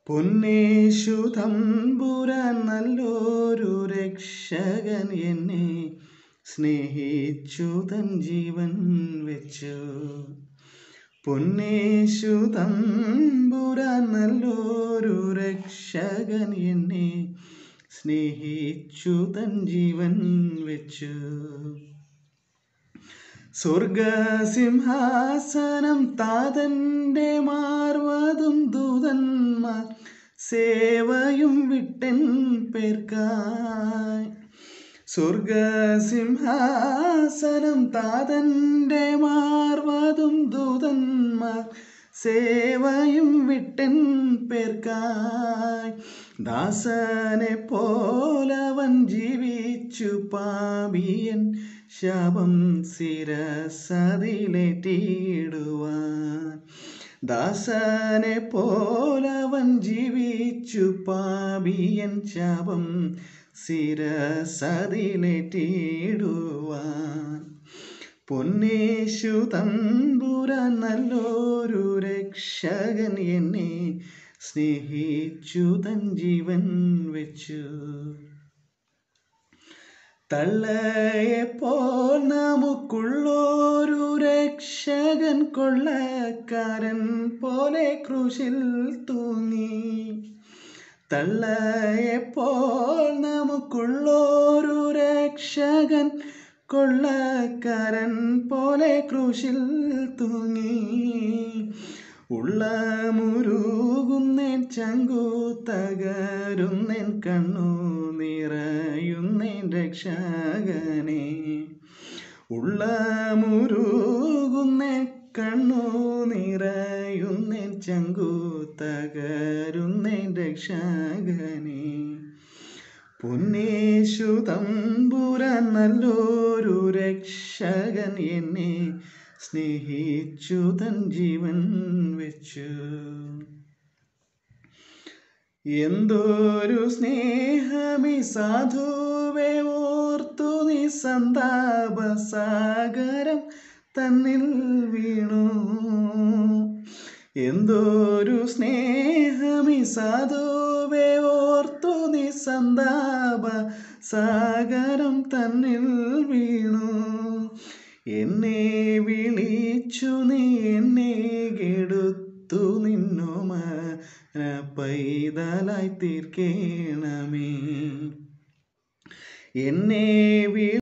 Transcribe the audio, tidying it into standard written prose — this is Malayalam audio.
പൊന്നേശു തമ്പുരാൻ നല്ലൊരു രക്ഷകൻ എന്നെ സ്നേഹിച്ചു തൻ ജീവൻ വെച്ചു. പൊന്നേശു തമ്പുരാൻ നല്ലൊരു രക്ഷകൻ എന്നെ സ്നേഹിച്ചു തൻ ജീവൻ വെച്ചു. സ്വർഗസിംഹാസനം താതന്റെ മാർവതും ദൂതന്മാർ സേവയും വിട്ടെൻ പേർക്കായി. സ്വർഗസിംഹാസനം താതന്റെ മാർവതും ദൂതന്മാർ സേവയും വിട്ടെൻ പേർക്കായി. ദാസനെ പോലവൻ ജീവിച്ചു പാപിയൻ ശാപം ശിരസതിലേറ്റിടുവാൻ. ദാസനെ പോലവൻ ജീവിച്ചു പാപിയൻ ശാപം ശിരസതിലേറ്റിടുവാൻ. പൊന്നേശു തമ്പുരാൻ നല്ലൊരു രക്ഷകൻ എന്നെ സ്നേഹിച്ചു തൻ ജീവൻ വെച്ചു. തള്ളയെപ്പോൾ നമുക്കുള്ളൊരു രക്ഷകൻ കൊള്ളക്കാരൻ പോലെ ക്രൂശിൽ തൂങ്ങി. തള്ളയെപ്പോൾ നമുക്കുള്ളൊരു രക്ഷകൻ കൊള്ളക്കാരൻ പോലെ ക്രൂശിൽ തൂങ്ങി. ഉള്ളമുരുകുന്നേൻ ചങ്കു തകരുന്നേൻ കണ്ണു നിറയുന്നേൻ രക്ഷകനെ. ഉള്ളമുരുകുന്നേൻ കണ്ണു നിറയുന്നേൻ ചങ്കു തകരുന്നേൻ രക്ഷകനെ. പൊന്നേശു തമ്പുരാൻ നല്ലൊരു രക്ഷകൻ എന്നെ സ്നേഹിച്ചു തൻ ജീവൻ വെച്ചു. എന്തൊരു സ്നേഹമീ സാധുവേ ഓർത്തു നീ സന്താപസാഗരം തന്നിൽ വീണു. എന്തൊരു സ്നേഹമീ സാധുവേ ഓർത്തു നീ സന്താപസാഗരം തന്നിൽ വീണു. എന്നെ വിളിച്ചു നീ എന്നെ കെടുത്തു നിന്നോമന പൈതലായി തീർക്കേണമേ. എന്നെ